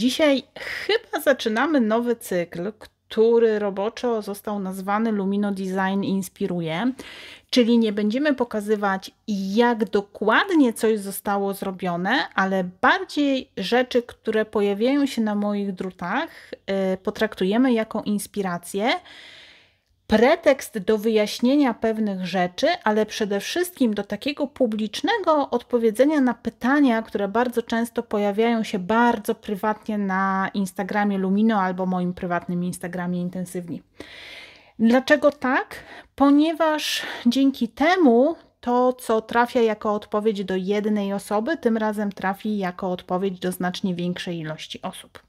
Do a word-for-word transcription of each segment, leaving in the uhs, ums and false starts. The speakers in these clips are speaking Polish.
Dzisiaj chyba zaczynamy nowy cykl, który roboczo został nazwany Lumino Design Inspiruje, czyli nie będziemy pokazywać, jak dokładnie coś zostało zrobione, ale bardziej rzeczy, które pojawiają się na moich drutach, yy, potraktujemy jako inspirację, pretekst do wyjaśnienia pewnych rzeczy, ale przede wszystkim do takiego publicznego odpowiedzenia na pytania, które bardzo często pojawiają się bardzo prywatnie na Instagramie Lumino albo moim prywatnym Instagramie Intensywni. Dlaczego tak? Ponieważ dzięki temu to, co trafia jako odpowiedź do jednej osoby, tym razem trafi jako odpowiedź do znacznie większej ilości osób.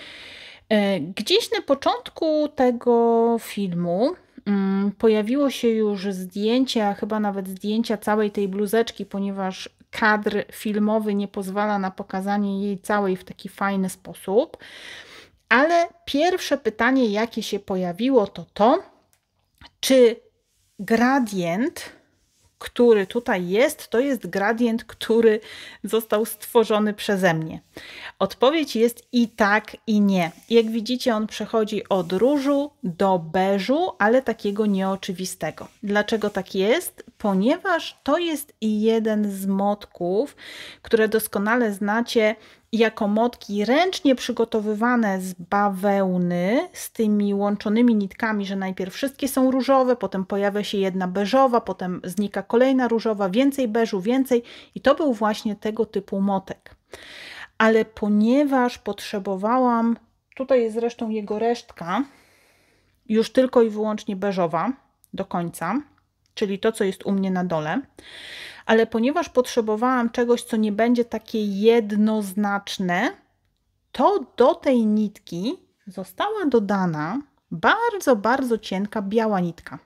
Gdzieś na początku tego filmu pojawiło się już zdjęcie, a chyba nawet zdjęcia całej tej bluzeczki, ponieważ kadr filmowy nie pozwala na pokazanie jej całej w taki fajny sposób. Ale pierwsze pytanie, jakie się pojawiło, to to, czy gradient, który tutaj jest, to jest gradient, który został stworzony przeze mnie. Odpowiedź jest i tak, i nie. Jak widzicie, on przechodzi od różu do beżu, ale takiego nieoczywistego. Dlaczego tak jest? Ponieważ to jest jeden z motków, które doskonale znacie jako motki ręcznie przygotowywane z bawełny, z tymi łączonymi nitkami, że najpierw wszystkie są różowe, potem pojawia się jedna beżowa, potem znika kolejna różowa, więcej beżu, więcej i to był właśnie tego typu motek. Ale ponieważ potrzebowałam, tutaj jest zresztą jego resztka, już tylko i wyłącznie beżowa do końca, czyli to, co jest u mnie na dole, ale ponieważ potrzebowałam czegoś, co nie będzie takie jednoznaczne, to do tej nitki została dodana bardzo, bardzo cienka biała nitka.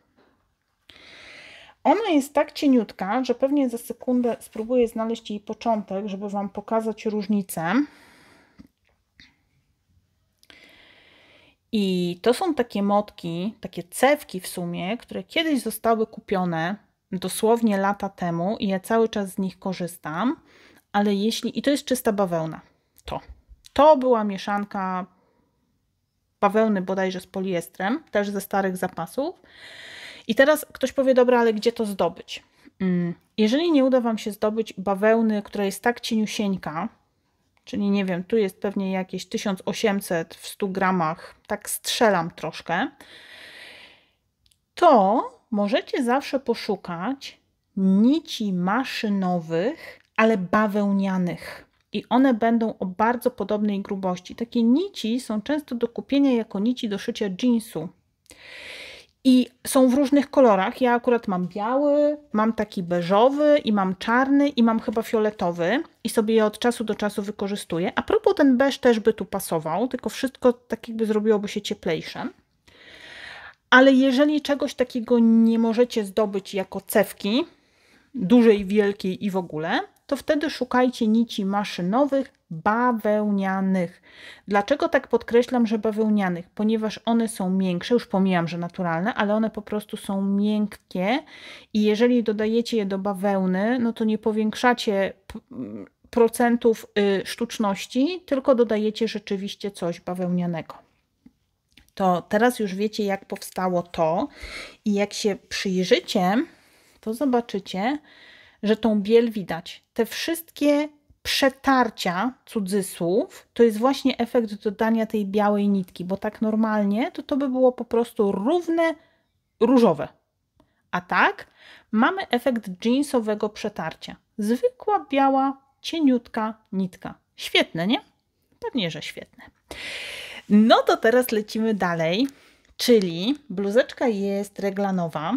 Ona jest tak cieniutka, że pewnie za sekundę spróbuję znaleźć jej początek, żeby Wam pokazać różnicę. I to są takie motki, takie cewki w sumie, które kiedyś zostały kupione dosłownie lata temu i ja cały czas z nich korzystam, ale jeśli, i to jest czysta bawełna, to, to była mieszanka bawełny bodajże z poliestrem, też ze starych zapasów. I teraz ktoś powie, dobra, ale gdzie to zdobyć? Jeżeli nie uda Wam się zdobyć bawełny, która jest tak cieniusieńka, czyli nie wiem, tu jest pewnie jakieś tysiąc osiemset w stu gramach, tak strzelam troszkę, to możecie zawsze poszukać nici maszynowych, ale bawełnianych. I one będą o bardzo podobnej grubości. Takie nici są często do kupienia jako nici do szycia jeansu. I są w różnych kolorach. Ja akurat mam biały, mam taki beżowy i mam czarny i mam chyba fioletowy i sobie je od czasu do czasu wykorzystuję. A propos, ten beż też by tu pasował, tylko wszystko tak jakby zrobiłoby się cieplejsze. Ale jeżeli czegoś takiego nie możecie zdobyć jako cewki, dużej, wielkiej i w ogóle, to wtedy szukajcie nici maszynowych, bawełnianych. Dlaczego tak podkreślam, że bawełnianych? Ponieważ one są miększe, już pomijam, że naturalne, ale one po prostu są miękkie i jeżeli dodajecie je do bawełny, no to nie powiększacie procentów sztuczności, tylko dodajecie rzeczywiście coś bawełnianego. To teraz już wiecie, jak powstało to i jak się przyjrzycie, to zobaczycie, że tą biel widać. Te wszystkie przetarcia, cudzysłów, to jest właśnie efekt dodania tej białej nitki, bo tak normalnie to to by było po prostu równe, różowe. A tak mamy efekt jeansowego przetarcia. Zwykła, biała, cieniutka nitka. Świetne, nie? Pewnie, że świetne. No to teraz lecimy dalej, czyli bluzeczka jest reglanowa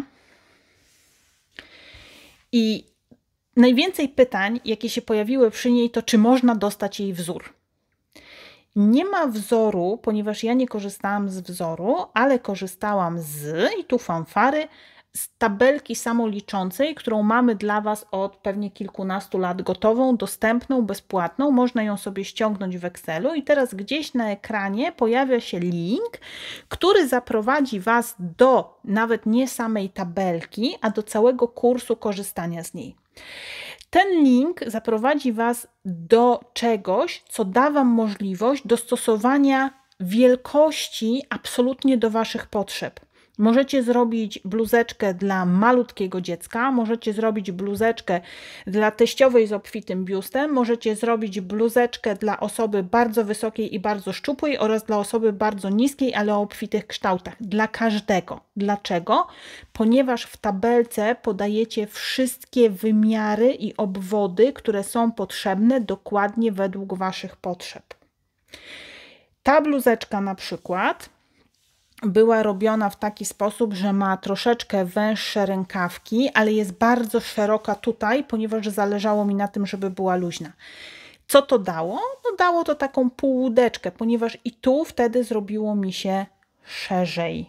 i najwięcej pytań, jakie się pojawiły przy niej, to czy można dostać jej wzór. Nie ma wzoru, ponieważ ja nie korzystałam z wzoru, ale korzystałam z, i tu fanfary, z tabelki samoliczącej, którą mamy dla Was od pewnie kilkunastu lat gotową, dostępną, bezpłatną. Można ją sobie ściągnąć w Excelu i teraz gdzieś na ekranie pojawia się link, który zaprowadzi Was do nawet nie samej tabelki, a do całego kursu korzystania z niej. Ten link zaprowadzi Was do czegoś, co da Wam możliwość dostosowania wielkości absolutnie do Waszych potrzeb. Możecie zrobić bluzeczkę dla malutkiego dziecka, możecie zrobić bluzeczkę dla teściowej z obfitym biustem, możecie zrobić bluzeczkę dla osoby bardzo wysokiej i bardzo szczupłej oraz dla osoby bardzo niskiej, ale o obfitych kształtach. Dla każdego. Dlaczego? Ponieważ w tabelce podajecie wszystkie wymiary i obwody, które są potrzebne dokładnie według Waszych potrzeb. Ta bluzeczka na przykład była robiona w taki sposób, że ma troszeczkę węższe rękawki, ale jest bardzo szeroka tutaj, ponieważ zależało mi na tym, żeby była luźna. Co to dało? No dało to taką półłódeczkę, ponieważ i tu wtedy zrobiło mi się szerzej.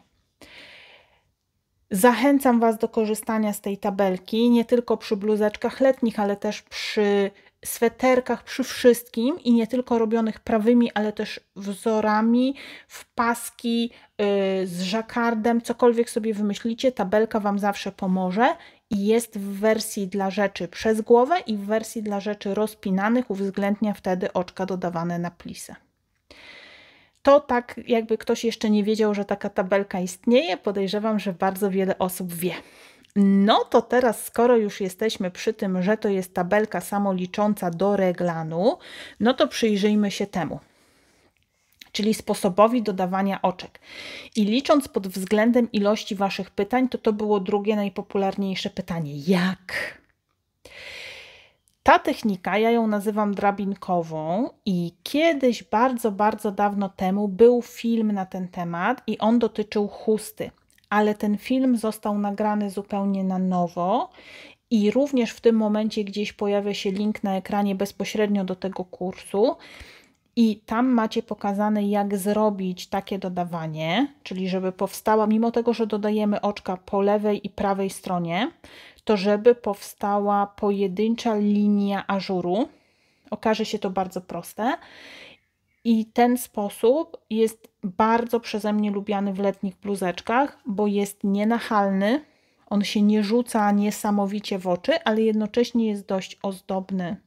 Zachęcam Was do korzystania z tej tabelki, nie tylko przy bluzeczkach letnich, ale też przy sweterkach, przy wszystkim i nie tylko robionych prawymi, ale też wzorami, w paski, yy, z żakardem, cokolwiek sobie wymyślicie, tabelka Wam zawsze pomoże i jest w wersji dla rzeczy przez głowę i w wersji dla rzeczy rozpinanych, uwzględnia wtedy oczka dodawane na plisę. To tak jakby ktoś jeszcze nie wiedział, że taka tabelka istnieje, podejrzewam, że bardzo wiele osób wie. No to teraz, skoro już jesteśmy przy tym, że to jest tabelka samolicząca do reglanu, no to przyjrzyjmy się temu, czyli sposobowi dodawania oczek. I licząc pod względem ilości Waszych pytań, to to było drugie najpopularniejsze pytanie. Jak? Ta technika, ja ją nazywam drabinkową i kiedyś, bardzo, bardzo dawno temu był film na ten temat i on dotyczył chusty. Ale ten film został nagrany zupełnie na nowo i również w tym momencie gdzieś pojawia się link na ekranie bezpośrednio do tego kursu i tam macie pokazane, jak zrobić takie dodawanie, czyli żeby powstała, mimo tego, że dodajemy oczka po lewej i prawej stronie, to żeby powstała pojedyncza linia ażuru. Okaże się to bardzo proste. I ten sposób jest bardzo przeze mnie lubiany w letnich bluzeczkach, bo jest nienachalny, on się nie rzuca niesamowicie w oczy, ale jednocześnie jest dość ozdobny.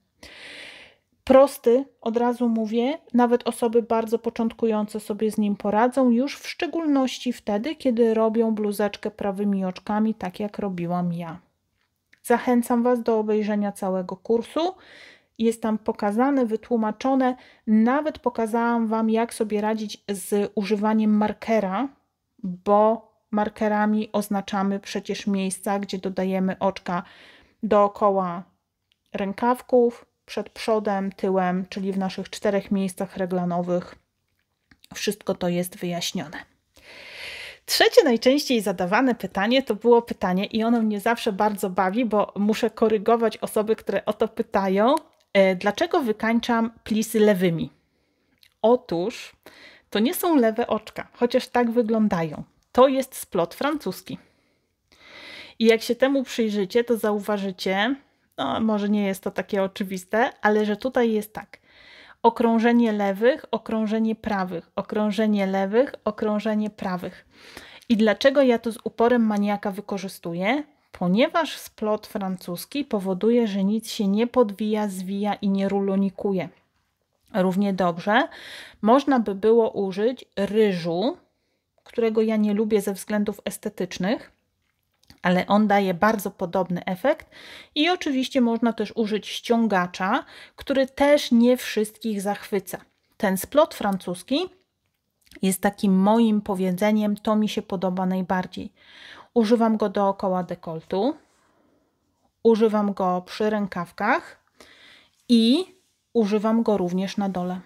Prosty, od razu mówię, nawet osoby bardzo początkujące sobie z nim poradzą, już w szczególności wtedy, kiedy robią bluzeczkę prawymi oczkami, tak jak robiłam ja. Zachęcam Was do obejrzenia całego kursu. Jest tam pokazane, wytłumaczone, nawet pokazałam Wam, jak sobie radzić z używaniem markera, bo markerami oznaczamy przecież miejsca, gdzie dodajemy oczka dookoła rękawków, przed przodem, tyłem, czyli w naszych czterech miejscach reglanowych. Wszystko to jest wyjaśnione. Trzecie najczęściej zadawane pytanie to było pytanie i ono mnie zawsze bardzo bawi, bo muszę korygować osoby, które o to pytają. Dlaczego wykańczam plisy lewymi? Otóż to nie są lewe oczka, chociaż tak wyglądają. To jest splot francuski. I jak się temu przyjrzycie, to zauważycie, no może nie jest to takie oczywiste, ale że tutaj jest tak. Okrążenie lewych, okrążenie prawych, okrążenie lewych, okrążenie prawych. I dlaczego ja to z uporem maniaka wykorzystuję? Ponieważ splot francuski powoduje, że nic się nie podwija, zwija i nie rulonikuje. Równie dobrze można by było użyć ryżu, którego ja nie lubię ze względów estetycznych, ale on daje bardzo podobny efekt i oczywiście można też użyć ściągacza, który też nie wszystkich zachwyca. Ten splot francuski jest takim moim powiedzeniem, to mi się podoba najbardziej. Używam go dookoła dekoltu, używam go przy rękawkach i używam go również na dole.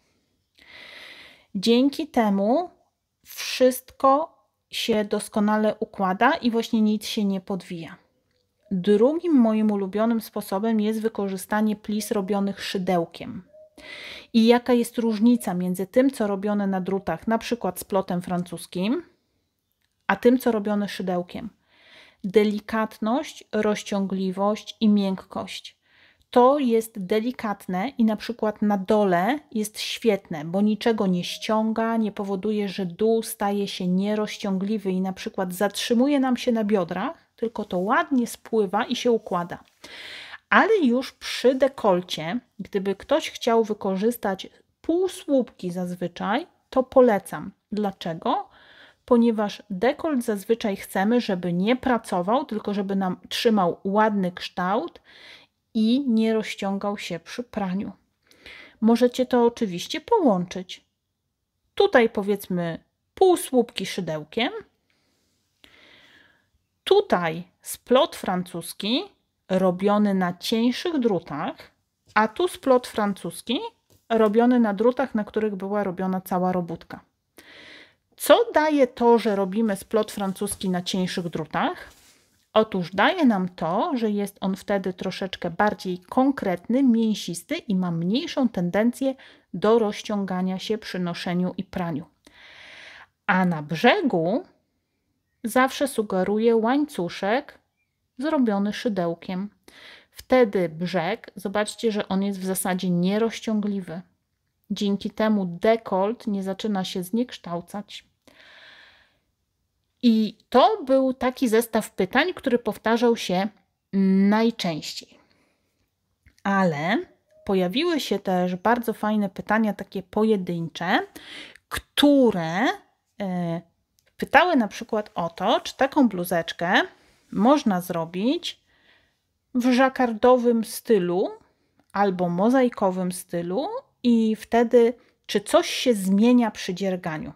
Dzięki temu wszystko się doskonale układa i właśnie nic się nie podwija. Drugim moim ulubionym sposobem jest wykorzystanie plis robionych szydełkiem. I jaka jest różnica między tym, co robione na drutach, na przykład splotem francuskim, a tym, co robione szydełkiem? Delikatność, rozciągliwość i miękkość. To jest delikatne i na przykład na dole jest świetne, bo niczego nie ściąga, nie powoduje, że dół staje się nierozciągliwy i na przykład zatrzymuje nam się na biodrach, tylko to ładnie spływa i się układa. Ale już przy dekolcie, gdyby ktoś chciał wykorzystać półsłupki zazwyczaj, to polecam. Dlaczego? Ponieważ dekolt zazwyczaj chcemy, żeby nie pracował, tylko żeby nam trzymał ładny kształt i nie rozciągał się przy praniu. Możecie to oczywiście połączyć. Tutaj powiedzmy półsłupki szydełkiem. Tutaj splot francuski robiony na cieńszych drutach, a tu splot francuski robiony na drutach, na których była robiona cała robótka. Co daje to, że robimy splot francuski na cieńszych drutach? Otóż daje nam to, że jest on wtedy troszeczkę bardziej konkretny, mięsisty i ma mniejszą tendencję do rozciągania się przy noszeniu i praniu. A na brzegu zawsze sugeruję łańcuszek zrobiony szydełkiem. Wtedy brzeg, zobaczcie, że on jest w zasadzie nierozciągliwy. Dzięki temu dekolt nie zaczyna się zniekształcać. I to był taki zestaw pytań, który powtarzał się najczęściej. Ale pojawiły się też bardzo fajne pytania, takie pojedyncze, które e, pytały na przykład o to, czy taką bluzeczkę można zrobić w żakardowym stylu albo mozaikowym stylu i wtedy, czy coś się zmienia przy dzierganiu.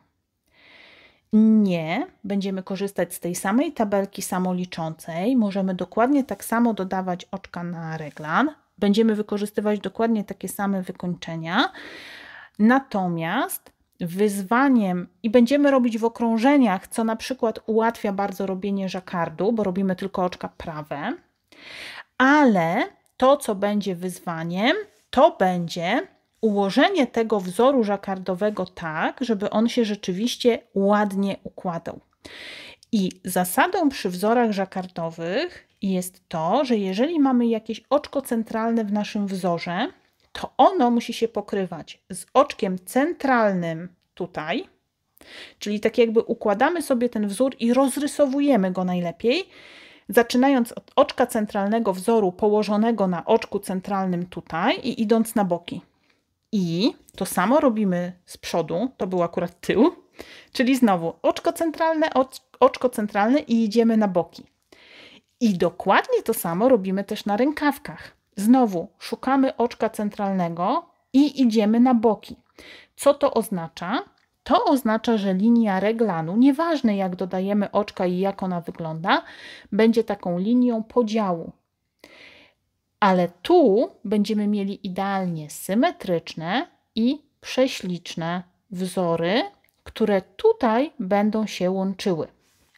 Nie, będziemy korzystać z tej samej tabelki samoliczącej. Możemy dokładnie tak samo dodawać oczka na reglan. Będziemy wykorzystywać dokładnie takie same wykończenia. Natomiast wyzwaniem, i będziemy robić w okrążeniach, co na przykład ułatwia bardzo robienie żakardu, bo robimy tylko oczka prawe, ale to, co będzie wyzwaniem, to będzie ułożenie tego wzoru żakardowego tak, żeby on się rzeczywiście ładnie układał. I zasadą przy wzorach żakardowych jest to, że jeżeli mamy jakieś oczko centralne w naszym wzorze, to ono musi się pokrywać z oczkiem centralnym tutaj, czyli tak jakby układamy sobie ten wzór i rozrysowujemy go najlepiej, zaczynając od oczka centralnego wzoru położonego na oczku centralnym tutaj i idąc na boki. I to samo robimy z przodu, to był akurat tył, czyli znowu oczko centralne, oczko centralne i idziemy na boki. I dokładnie to samo robimy też na rękawkach. Znowu szukamy oczka centralnego i idziemy na boki. Co to oznacza? To oznacza, że linia reglanu, nieważne jak dodajemy oczka i jak ona wygląda, będzie taką linią podziału. Ale tu będziemy mieli idealnie symetryczne i prześliczne wzory, które tutaj będą się łączyły.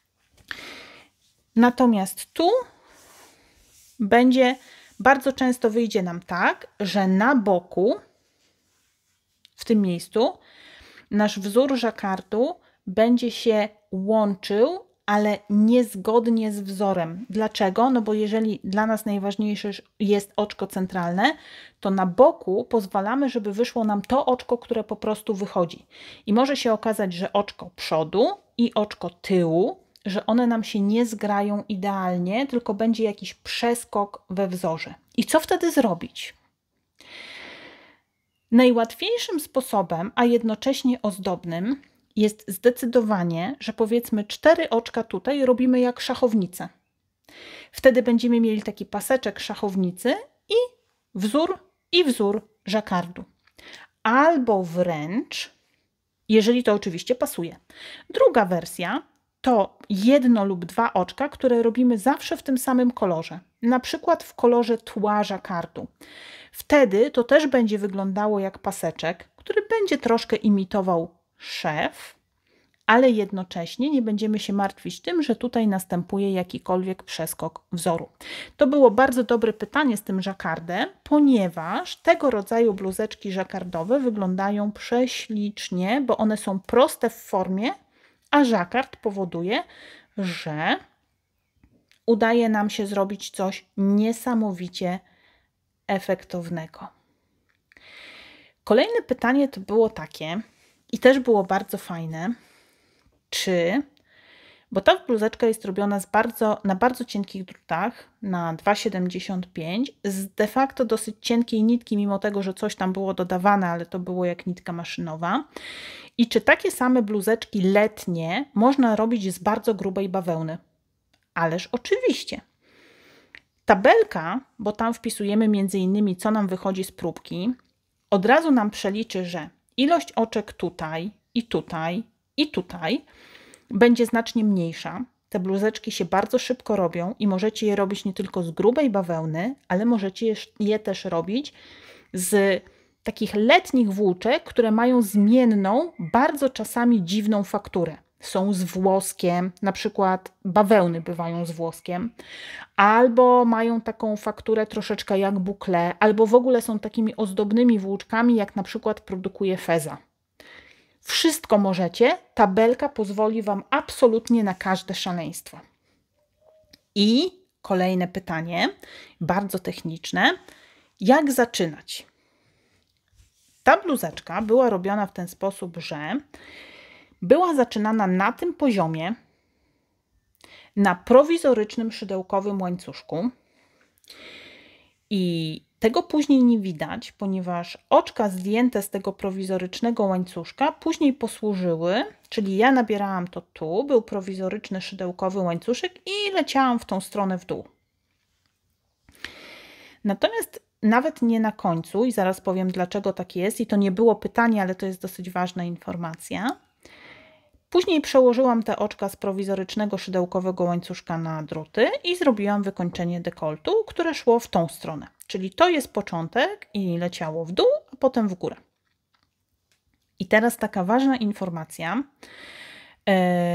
Natomiast tu będzie, bardzo często wyjdzie nam tak, że na boku, w tym miejscu, nasz wzór żakardu będzie się łączył, ale niezgodnie z wzorem. Dlaczego? No bo jeżeli dla nas najważniejsze jest oczko centralne, to na boku pozwalamy, żeby wyszło nam to oczko, które po prostu wychodzi. I może się okazać, że oczko przodu i oczko tyłu, że one nam się nie zgrają idealnie, tylko będzie jakiś przeskok we wzorze. I co wtedy zrobić? Najłatwiejszym sposobem, a jednocześnie ozdobnym, jest zdecydowanie, że powiedzmy cztery oczka tutaj robimy jak szachownicę. Wtedy będziemy mieli taki paseczek szachownicy i wzór i wzór żakardu. Albo wręcz, jeżeli to oczywiście pasuje. Druga wersja to jedno lub dwa oczka, które robimy zawsze w tym samym kolorze. Na przykład w kolorze tła żakardu. Wtedy to też będzie wyglądało jak paseczek, który będzie troszkę imitował szef, ale jednocześnie nie będziemy się martwić tym, że tutaj następuje jakikolwiek przeskok wzoru. To było bardzo dobre pytanie z tym żakardem, ponieważ tego rodzaju bluzeczki żakardowe wyglądają prześlicznie, bo one są proste w formie, a żakard powoduje, że udaje nam się zrobić coś niesamowicie efektownego. Kolejne pytanie to było takie, i też było bardzo fajne, czy bo ta bluzeczka jest robiona z bardzo, na bardzo cienkich drutach, na dwa siedemdziesiąt pięć, z de facto dosyć cienkiej nitki, mimo tego, że coś tam było dodawane, ale to było jak nitka maszynowa. I czy takie same bluzeczki letnie można robić z bardzo grubej bawełny? Ależ oczywiście. Tabelka, bo tam wpisujemy między innymi, co nam wychodzi z próbki, od razu nam przeliczy, że ilość oczek tutaj i tutaj i tutaj będzie znacznie mniejsza. Te bluzeczki się bardzo szybko robią i możecie je robić nie tylko z grubej bawełny, ale możecie je też robić z takich letnich włóczek, które mają zmienną, bardzo czasami dziwną fakturę. Są z włoskiem, na przykład bawełny bywają z włoskiem, albo mają taką fakturę troszeczkę jak boucle, albo w ogóle są takimi ozdobnymi włóczkami, jak na przykład produkuje Feza. Wszystko możecie, tabelka pozwoli Wam absolutnie na każde szaleństwo. I kolejne pytanie, bardzo techniczne, jak zaczynać? Ta bluzeczka była robiona w ten sposób, że była zaczynana na tym poziomie, na prowizorycznym szydełkowym łańcuszku i tego później nie widać, ponieważ oczka zdjęte z tego prowizorycznego łańcuszka później posłużyły, czyli ja nabierałam to tu, był prowizoryczny szydełkowy łańcuszek i leciałam w tą stronę w dół. Natomiast nawet nie na końcu, i zaraz powiem dlaczego tak jest, i to nie było pytanie, ale to jest dosyć ważna informacja. Później przełożyłam te oczka z prowizorycznego szydełkowego łańcuszka na druty i zrobiłam wykończenie dekoltu, które szło w tą stronę. Czyli to jest początek i leciało w dół, a potem w górę. I teraz taka ważna informacja, yy,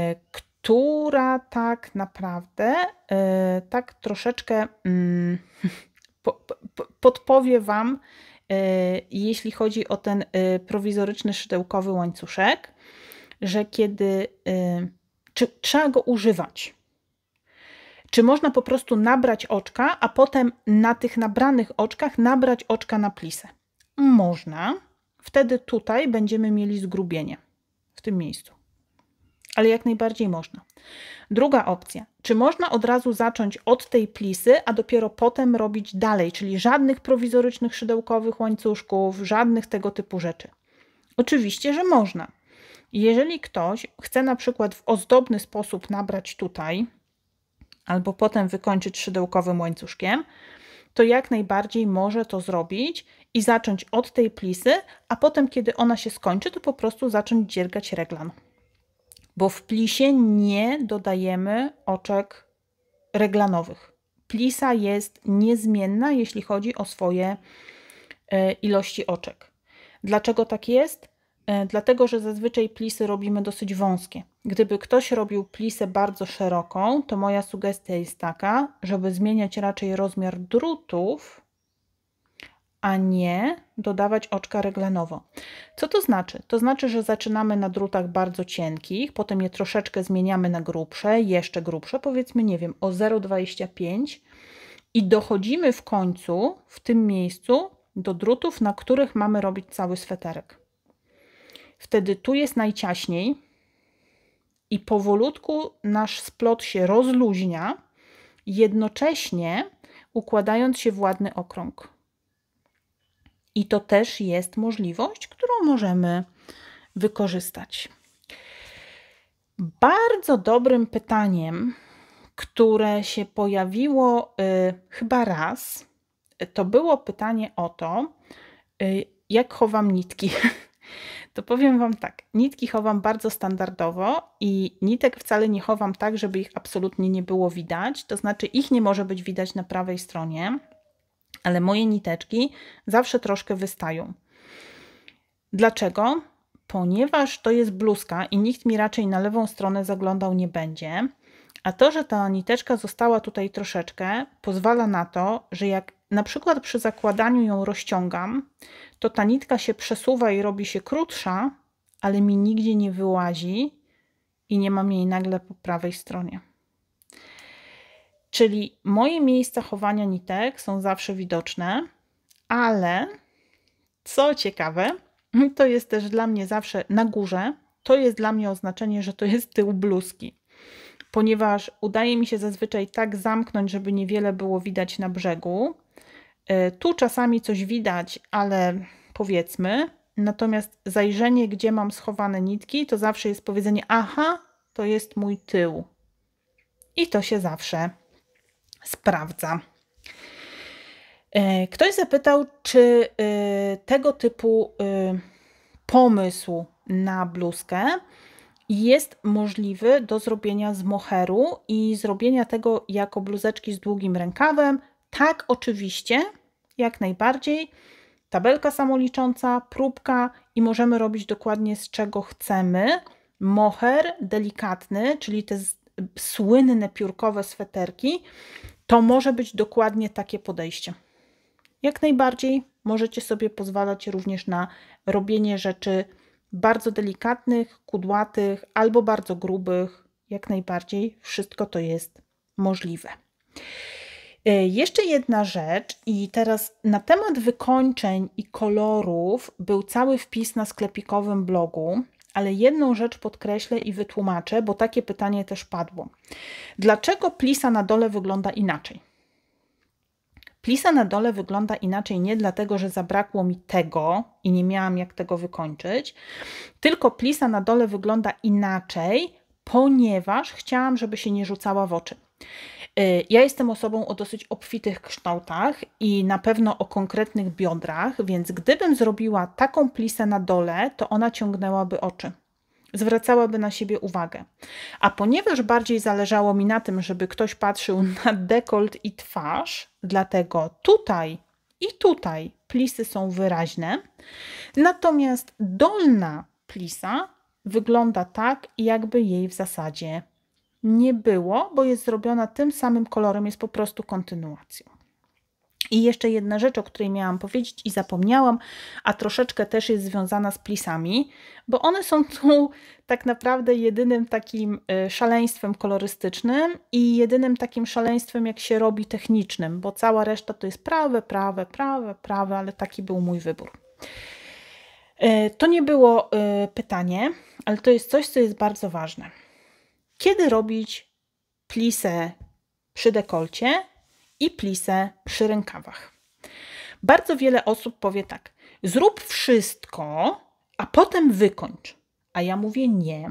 która tak naprawdę yy, tak troszeczkę yy, po, po, podpowie Wam, yy, jeśli chodzi o ten yy, prowizoryczny szydełkowy łańcuszek, że kiedy yy, czy, trzeba go używać. Czy można po prostu nabrać oczka, a potem na tych nabranych oczkach nabrać oczka na plisę? Można. Wtedy tutaj będziemy mieli zgrubienie w tym miejscu. Ale jak najbardziej można. Druga opcja. Czy można od razu zacząć od tej plisy, a dopiero potem robić dalej, czyli żadnych prowizorycznych szydełkowych łańcuszków, żadnych tego typu rzeczy? Oczywiście, że można. Jeżeli ktoś chce na przykład w ozdobny sposób nabrać tutaj, albo potem wykończyć szydełkowym łańcuszkiem, to jak najbardziej może to zrobić i zacząć od tej plisy, a potem kiedy ona się skończy, to po prostu zacząć dziergać reglan. Bo w plisie nie dodajemy oczek reglanowych. Plisa jest niezmienna, jeśli chodzi o swoje e, ilości oczek. Dlaczego tak jest? Dlatego, że zazwyczaj plisy robimy dosyć wąskie. Gdyby ktoś robił plisę bardzo szeroką, to moja sugestia jest taka, żeby zmieniać raczej rozmiar drutów, a nie dodawać oczka reglanowo. Co to znaczy? To znaczy, że zaczynamy na drutach bardzo cienkich, potem je troszeczkę zmieniamy na grubsze, jeszcze grubsze, powiedzmy, nie wiem, o zero przecinek dwadzieścia pięć i dochodzimy w końcu, w tym miejscu, do drutów, na których mamy robić cały sweterek. Wtedy tu jest najciaśniej i powolutku nasz splot się rozluźnia, jednocześnie układając się w ładny okrąg. I to też jest możliwość, którą możemy wykorzystać. Bardzo dobrym pytaniem, które się pojawiło y, chyba raz, to było pytanie o to, y, jak chowam nitki. To powiem Wam tak, nitki chowam bardzo standardowo i nitek wcale nie chowam tak, żeby ich absolutnie nie było widać, to znaczy ich nie może być widać na prawej stronie, ale moje niteczki zawsze troszkę wystają. Dlaczego? Ponieważ to jest bluzka i nikt mi raczej na lewą stronę zaglądał nie będzie, a to, że ta niteczka została tutaj troszeczkę, pozwala na to, że jak na przykład przy zakładaniu ją rozciągam, to ta nitka się przesuwa i robi się krótsza, ale mi nigdzie nie wyłazi i nie mam jej nagle po prawej stronie. Czyli moje miejsca chowania nitek są zawsze widoczne, ale co ciekawe, to jest też dla mnie zawsze na górze, to jest dla mnie oznaczenie, że to jest tył bluzki. ponieważ udaje mi się zazwyczaj tak zamknąć, żeby niewiele było widać na brzegu. Tu czasami coś widać, ale powiedzmy. Natomiast zajrzenie, gdzie mam schowane nitki, to zawsze jest powiedzenie: aha, to jest mój tył. I to się zawsze sprawdza. Ktoś zapytał, czy tego typu pomysł na bluzkę jest możliwy do zrobienia z moheru i zrobienia tego jako bluzeczki z długim rękawem. Tak, oczywiście, jak najbardziej. Tabelka samolicząca, próbka i możemy robić dokładnie z czego chcemy. Moher delikatny, czyli te słynne piórkowe sweterki, to może być dokładnie takie podejście. Jak najbardziej możecie sobie pozwalać również na robienie rzeczy bardzo delikatnych, kudłatych albo bardzo grubych. Jak najbardziej wszystko to jest możliwe. Jeszcze jedna rzecz i teraz na temat wykończeń i kolorów był cały wpis na sklepikowym blogu, ale jedną rzecz podkreślę i wytłumaczę, bo takie pytanie też padło. Dlaczego plisa na dole wygląda inaczej? Plisa na dole wygląda inaczej nie dlatego, że zabrakło mi tego i nie miałam jak tego wykończyć, tylko plisa na dole wygląda inaczej, ponieważ chciałam, żeby się nie rzucała w oczy. Ja jestem osobą o dosyć obfitych kształtach i na pewno o konkretnych biodrach, więc gdybym zrobiła taką plisę na dole, to ona ciągnęłaby oczy. Zwracałaby na siebie uwagę. A ponieważ bardziej zależało mi na tym, żeby ktoś patrzył na dekolt i twarz, dlatego tutaj i tutaj plisy są wyraźne, natomiast dolna plisa wygląda tak, jakby jej w zasadzie nie było, bo jest zrobiona tym samym kolorem, jest po prostu kontynuacją. I jeszcze jedna rzecz, o której miałam powiedzieć i zapomniałam, a troszeczkę też jest związana z plisami, bo one są tu tak naprawdę jedynym takim szaleństwem kolorystycznym i jedynym takim szaleństwem, jak się robi, technicznym, bo cała reszta to jest prawe, prawe, prawe, prawe, ale taki był mój wybór. To nie było pytanie, ale to jest coś, co jest bardzo ważne. Kiedy robić plisę przy dekolcie i plisę przy rękawach? Bardzo wiele osób powie tak: zrób wszystko, a potem wykończ. A ja mówię nie.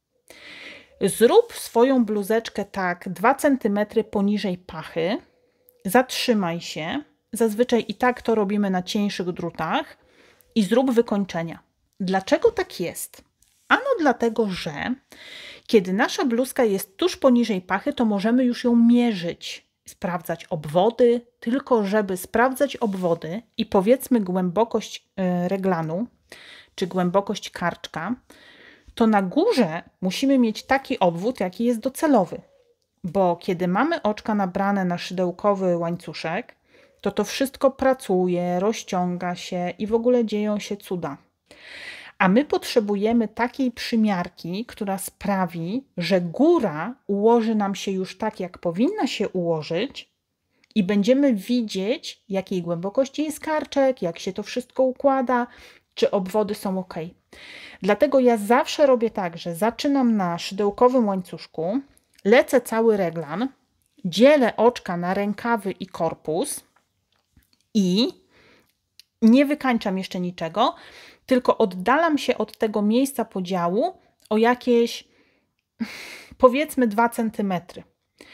Zrób swoją bluzeczkę tak dwa centymetry poniżej pachy, zatrzymaj się, zazwyczaj i tak to robimy na cieńszych drutach, i zrób wykończenia. Dlaczego tak jest? Ano dlatego, że kiedy nasza bluzka jest tuż poniżej pachy, to możemy już ją mierzyć, sprawdzać obwody, tylko żeby sprawdzać obwody i powiedzmy głębokość reglanu, czy głębokość karczka, to na górze musimy mieć taki obwód, jaki jest docelowy. Bo kiedy mamy oczka nabrane na szydełkowy łańcuszek, to to wszystko pracuje, rozciąga się i w ogóle dzieją się cuda. A my potrzebujemy takiej przymiarki, która sprawi, że góra ułoży nam się już tak, jak powinna się ułożyć i będziemy widzieć, jakiej głębokości jest karczek, jak się to wszystko układa, czy obwody są ok. Dlatego ja zawsze robię tak, że zaczynam na szydełkowym łańcuszku, lecę cały reglan, dzielę oczka na rękawy i korpus i nie wykańczam jeszcze niczego, tylko oddalam się od tego miejsca podziału o jakieś, powiedzmy, dwa centymetry.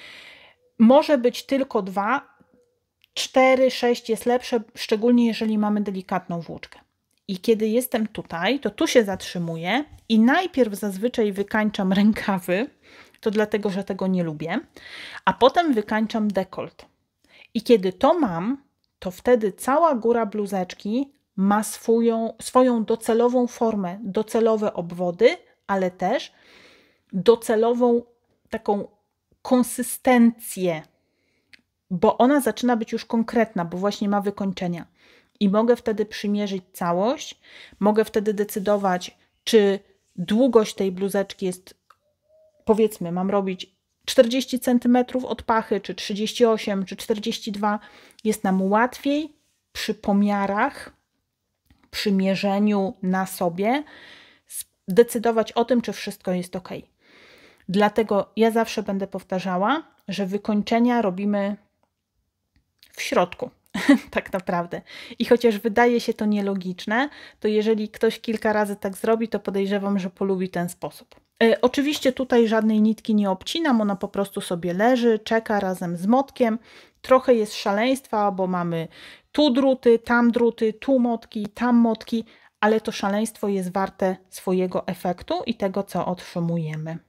Może być tylko dwa, cztery, sześć jest lepsze, szczególnie jeżeli mamy delikatną włóczkę. I kiedy jestem tutaj, to tu się zatrzymuję i najpierw zazwyczaj wykańczam rękawy, to dlatego, że tego nie lubię, a potem wykańczam dekolt. I kiedy to mam, to wtedy cała góra bluzeczki ma swoją, swoją docelową formę, docelowe obwody, ale też docelową taką konsystencję, bo ona zaczyna być już konkretna, bo właśnie ma wykończenia. I mogę wtedy przymierzyć całość, mogę wtedy decydować, czy długość tej bluzeczki jest, powiedzmy, mam robić czterdzieści centymetrów od pachy, czy trzydzieści osiem, czy czterdzieści dwa. Jest nam łatwiej przy pomiarach, przy mierzeniu na sobie decydować o tym, czy wszystko jest ok. Dlatego ja zawsze będę powtarzała, że wykończenia robimy w środku. Tak naprawdę. I chociaż wydaje się to nielogiczne, to jeżeli ktoś kilka razy tak zrobi, to podejrzewam, że polubi ten sposób. E, oczywiście tutaj żadnej nitki nie obcinam, ona po prostu sobie leży, czeka razem z motkiem. Trochę jest szaleństwa, bo mamy tu druty, tam druty, tu motki, tam motki, ale to szaleństwo jest warte swojego efektu i tego, co otrzymujemy.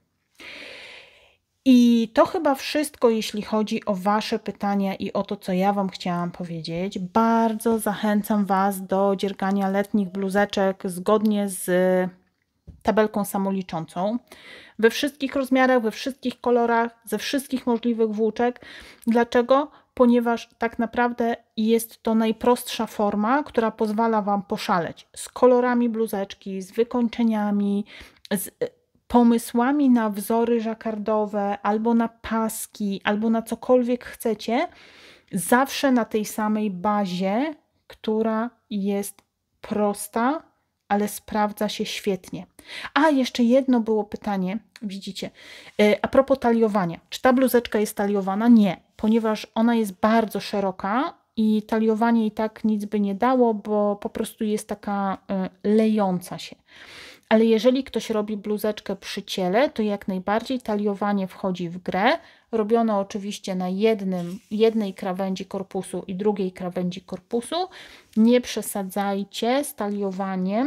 I to chyba wszystko, jeśli chodzi o Wasze pytania i o to, co ja Wam chciałam powiedzieć. Bardzo zachęcam Was do dziergania letnich bluzeczek zgodnie z tabelką samoliczącą. We wszystkich rozmiarach, we wszystkich kolorach, ze wszystkich możliwych włóczek. Dlaczego? Ponieważ tak naprawdę jest to najprostsza forma, która pozwala Wam poszaleć z kolorami bluzeczki, z wykończeniami, z pomysłami na wzory żakardowe, albo na paski, albo na cokolwiek chcecie, zawsze na tej samej bazie, która jest prosta, ale sprawdza się świetnie. A, jeszcze jedno było pytanie, widzicie, a propos taliowania. Czy ta bluzeczka jest taliowana? Nie, ponieważ ona jest bardzo szeroka i taliowanie i tak nic by nie dało, bo po prostu jest taka lejąca się. Ale jeżeli ktoś robi bluzeczkę przy ciele, to jak najbardziej taliowanie wchodzi w grę. Robione oczywiście na jednym, jednej krawędzi korpusu i drugiej krawędzi korpusu. Nie przesadzajcie z taliowaniem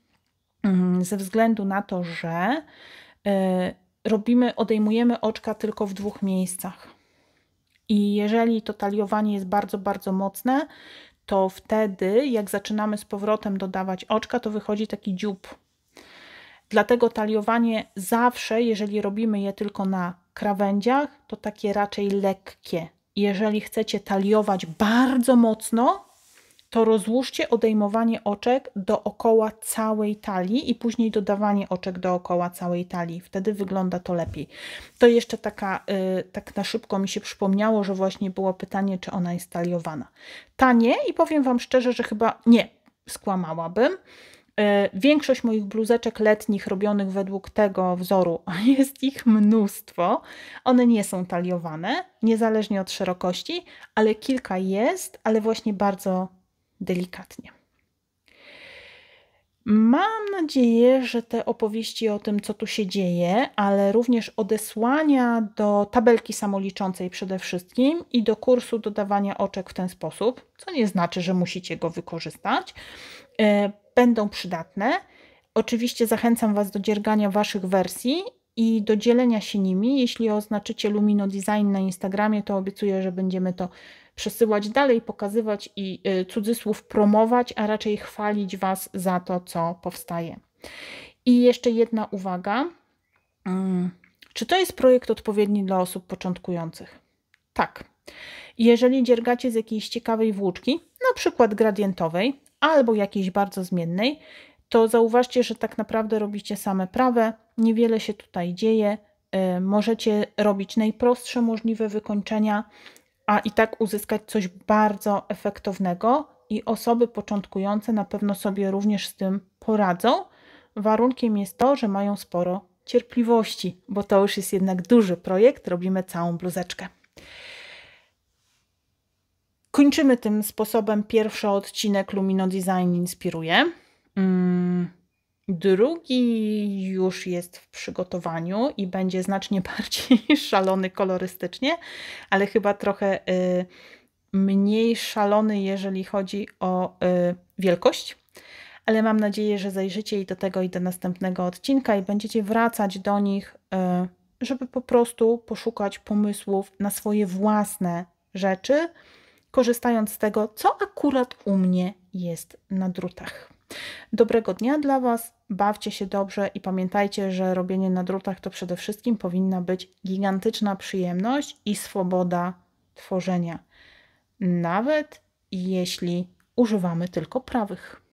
ze względu na to, że robimy, odejmujemy oczka tylko w dwóch miejscach. I jeżeli to taliowanie jest bardzo, bardzo mocne, to wtedy jak zaczynamy z powrotem dodawać oczka, to wychodzi taki dziób. Dlatego taliowanie zawsze, jeżeli robimy je tylko na krawędziach, to takie raczej lekkie. Jeżeli chcecie taliować bardzo mocno, to rozłóżcie odejmowanie oczek dookoła całej talii i później dodawanie oczek dookoła całej talii. Wtedy wygląda to lepiej. To jeszcze taka, yy, tak na szybko mi się przypomniało, że właśnie było pytanie, czy ona jest taliowana. Ta nie i powiem Wam szczerze, że chyba nie, skłamałabym. Większość moich bluzeczek letnich robionych według tego wzoru, a jest ich mnóstwo, one nie są taliowane, niezależnie od szerokości, ale kilka jest, ale właśnie bardzo delikatnie. Mam nadzieję, że te opowieści o tym, co tu się dzieje, ale również odesłania do tabelki samoliczącej przede wszystkim i do kursu dodawania oczek w ten sposób, co nie znaczy, że musicie go wykorzystać, będą przydatne. Oczywiście zachęcam Was do dziergania Waszych wersji i do dzielenia się nimi. Jeśli oznaczycie Lumino Design na Instagramie, to obiecuję, że będziemy to przesyłać dalej, pokazywać i y, cudzysłów promować, a raczej chwalić Was za to, co powstaje. I jeszcze jedna uwaga. Hmm. Czy to jest projekt odpowiedni dla osób początkujących? Tak. Jeżeli dziergacie z jakiejś ciekawej włóczki, na przykład gradientowej, albo jakiejś bardzo zmiennej, to zauważcie, że tak naprawdę robicie same prawe, niewiele się tutaj dzieje, yy, możecie robić najprostsze możliwe wykończenia, a i tak uzyskać coś bardzo efektownego i osoby początkujące na pewno sobie również z tym poradzą. Warunkiem jest to, że mają sporo cierpliwości, bo to już jest jednak duży projekt, robimy całą bluzeczkę. Kończymy tym sposobem pierwszy odcinek Lumino Design Inspiruje. Drugi już jest w przygotowaniu i będzie znacznie bardziej szalony kolorystycznie, ale chyba trochę mniej szalony, jeżeli chodzi o wielkość. Ale mam nadzieję, że zajrzycie i do tego i do następnego odcinka i będziecie wracać do nich, żeby po prostu poszukać pomysłów na swoje własne rzeczy, korzystając z tego, co akurat u mnie jest na drutach. Dobrego dnia dla Was, bawcie się dobrze i pamiętajcie, że robienie na drutach to przede wszystkim powinna być gigantyczna przyjemność i swoboda tworzenia, nawet jeśli używamy tylko prawych.